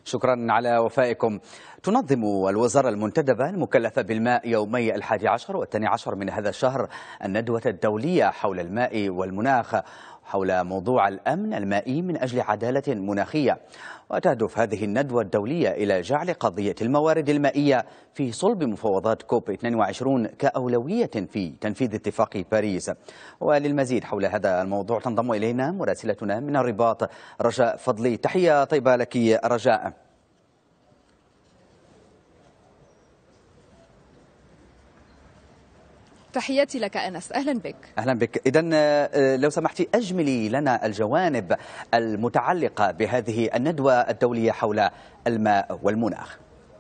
شكرا على وفائكم. تنظم الوزارة المنتدبة المكلفة بالماء يومي 11 و12 من هذا الشهر الندوة الدولية حول الماء والمناخ حول موضوع الأمن المائي من أجل عدالة مناخية. وتهدف هذه الندوة الدولية إلى جعل قضية الموارد المائية في صلب مفاوضات كوب 22 كأولوية في تنفيذ اتفاق باريس. وللمزيد حول هذا الموضوع تنضم إلينا مراسلتنا من الرباط رجاء فضلي. تحية طيبة لك رجاء. تحياتي لك أنس، أهلا بك. أهلا بك. إذن لو سمحتي أجملي لنا الجوانب المتعلقة بهذه الندوة الدولية حول الماء والمناخ.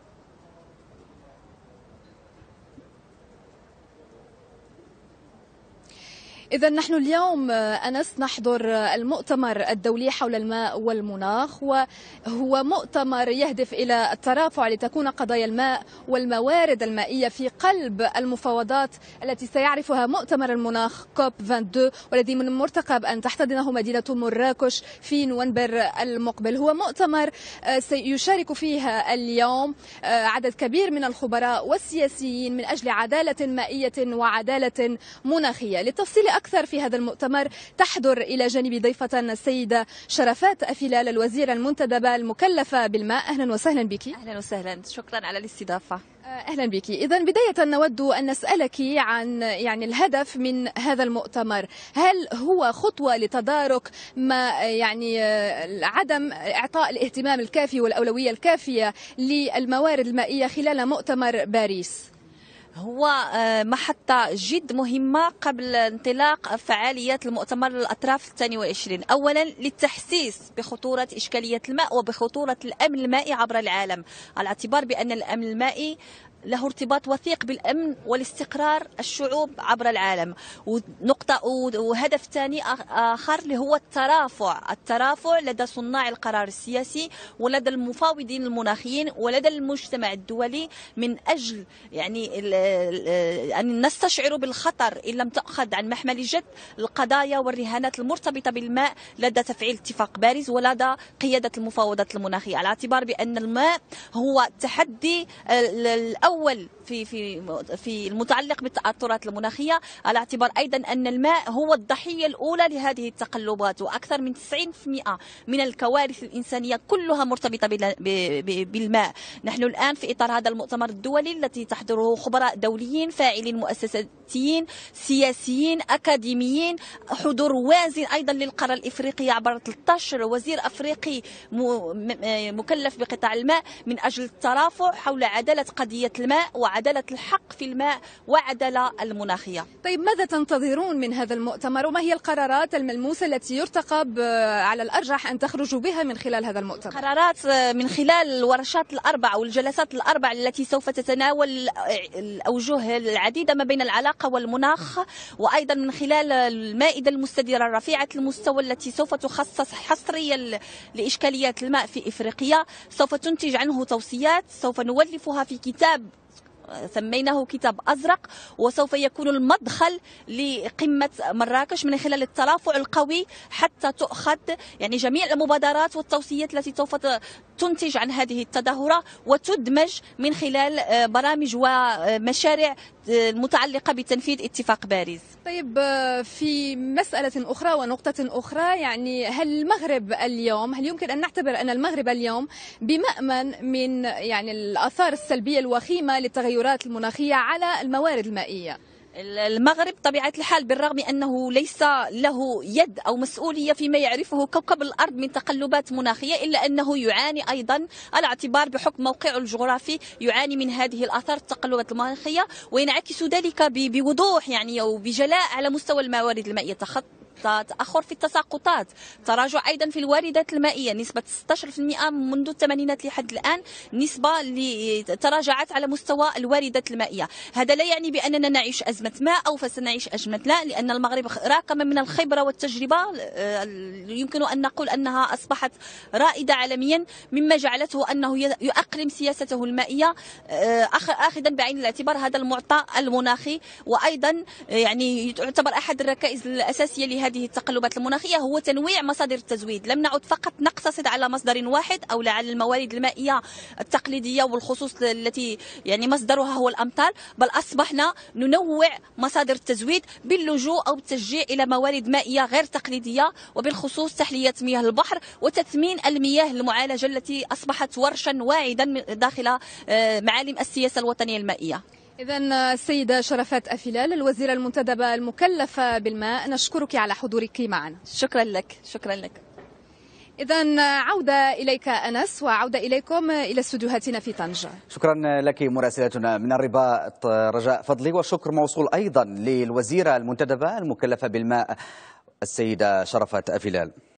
إذا نحن اليوم أنس نحضر المؤتمر الدولي حول الماء والمناخ، وهو مؤتمر يهدف إلى الترافع لتكون قضايا الماء والموارد المائية في قلب المفاوضات التي سيعرفها مؤتمر المناخ كوب 22 والذي من المرتقب أن تحتضنه مدينة مراكش في نوفمبر المقبل. هو مؤتمر سيشارك فيه اليوم عدد كبير من الخبراء والسياسيين من أجل عدالة مائية وعدالة مناخية. للتفصيل أكثر في هذا المؤتمر تحضر إلى جانب ضيفتنا السيدة شرفات أفلال الوزيرة المنتدبة المكلفة بالماء. أهلا وسهلا بك. أهلا وسهلا، شكرا على الاستضافة. أهلا بك. إذا بداية نود أن نسألك عن الهدف من هذا المؤتمر. هل هو خطوة لتدارك ما عدم إعطاء الاهتمام الكافي والأولوية الكافية للموارد المائية خلال مؤتمر باريس؟ هو محطة جد مهمة قبل انطلاق فعاليات المؤتمر للأطراف 22. أولا للتحسيس بخطورة إشكالية الماء وبخطورة الأمن المائي عبر العالم، على اعتبار بأن الأمن المائي له ارتباط وثيق بالأمن والاستقرار الشعوب عبر العالم. وهدف ثاني آخر اللي هو الترافع لدى صناع القرار السياسي ولدى المفاوضين المناخيين ولدى المجتمع الدولي من أجل أن نستشعر بالخطر إن لم تأخذ عن محمل جد القضايا والرهانات المرتبطة بالماء لدى تفعيل اتفاق باريس ولدى قيادة المفاوضات المناخية، على اعتبار بأن الماء هو التحدي الأول في المتعلق بالتأثرات المناخية، على اعتبار أيضا أن الماء هو الضحية الأولى لهذه التقلبات، وأكثر من 90% من الكوارث الإنسانية كلها مرتبطة بالماء. نحن الآن في إطار هذا المؤتمر الدولي التي تحضره خبراء دوليين فاعلين مؤسساتيين سياسيين أكاديميين، حضور وازن أيضا للقارة الإفريقية عبر 13 وزير أفريقي مكلف بقطاع الماء من أجل الترافع حول عدالة قضية الماء وعدالة الحق في الماء وعدالة المناخية. طيب ماذا تنتظرون من هذا المؤتمر وما هي القرارات الملموسة التي يرتقب على الأرجح أن تخرجوا بها من خلال هذا المؤتمر؟ قرارات من خلال الورشات الأربع والجلسات الأربع التي سوف تتناول الأوجه العديدة ما بين العلاقة والمناخ، وأيضا من خلال المائدة المستديرة رفيعة المستوى التي سوف تخصص حصريا لإشكاليات الماء في إفريقيا. سوف تنتج عنه توصيات سوف نولفها في كتاب سميناه كتاب أزرق، وسوف يكون المدخل لقمة مراكش من خلال الترافع القوي حتى تؤخذ جميع المبادرات والتوصيات التي سوف تنتج عن هذه التظاهرة وتدمج من خلال برامج ومشاريع متعلقة بتنفيذ اتفاق باريس. طيب في مسألة أخرى ونقطة أخرى، هل المغرب اليوم يمكن أن نعتبر أن المغرب اليوم بمأمن من الآثار السلبية الوخيمة للتغيرات المناخية على الموارد المائية؟ المغرب طبيعة الحال بالرغم أنه ليس له يد أو مسؤولية فيما يعرفه كوكب الأرض من تقلبات مناخية، إلا أنه يعاني أيضا على اعتبار بحكم موقعه الجغرافي يعاني من هذه الآثار التقلبات المناخية، وينعكس ذلك بوضوح أو بجلاء على مستوى الموارد المائية. تأخر في التساقطات، تراجع أيضا في الواردات المائية، نسبة 16% منذ الثمانينات لحد الآن، نسبة تراجعت على مستوى الواردات المائية. هذا لا يعني بأننا نعيش أزمة ماء أو فسنعيش أزمة لا، لأن المغرب راكم من الخبرة والتجربة يمكن أن نقول أنها أصبحت رائدة عالميا، مما جعلته أنه يؤقلم سياسته المائية أخذا بعين الاعتبار هذا المعطى المناخي، وأيضا يعتبر أحد الركائز الأساسية هذه التقلبات المناخية هو تنويع مصادر التزويد. لم نعد فقط نقتصر على مصدر واحد أو على الموارد المائية التقليدية والخصوص التي يعني مصدرها هو الأمطار، بل أصبحنا ننوع مصادر التزويد باللجوء أو التشجيع إلى موارد مائية غير تقليدية، وبالخصوص تحلية مياه البحر وتثمين المياه المعالجة التي أصبحت ورشا واعدا داخل معالم السياسة الوطنية المائية. إذن السيدة شرفات أفلال الوزيرة المنتدبة المكلفة بالماء، نشكرك على حضورك معنا. شكرا لك. شكرا لك. إذن عودة إليك أنس، وعودة إليكم إلى استوديوهاتنا في طنجة. شكرا لك مراسلتنا من الرباط رجاء فضلي، والشكر موصول أيضا للوزيرة المنتدبة المكلفة بالماء السيدة شرفات أفلال.